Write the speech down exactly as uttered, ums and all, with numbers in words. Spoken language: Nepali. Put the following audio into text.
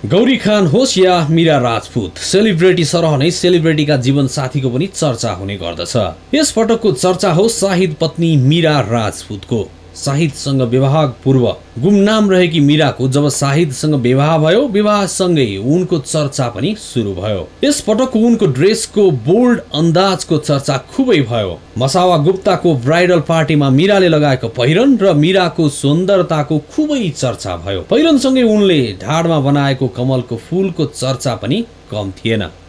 गौरी खान होस् या मीरा राजपूत, सेलिब्रेटी सरह नै सेलिब्रेटीका जीवन साथीको पनि चर्चा हुने गर्दछ। यस पटकको चर्चा हो शाहिद पत्नी मीरा राजपूतको। शाहिदसँग विवाह पूर्व गुमनाम रहेकी मीराको जब शाहिदसँग विवाह भयो, विवाहसँगै उनको चर्चा पनि सुरु भयो। यस पटकको उनको ड्रेसको बोल्ड अन्दाजको चर्चा खुबै भयो। मसावा गुप्ताको ब्राइडल पार्टीमा मीराले लगाएको पहिरन र मीराको सुन्दरताको खुबै चर्चा भयो। पहिरनसँगै उनले ढाडमा बनाएको कमलको फूलको चर्चा पनि कम थिएन।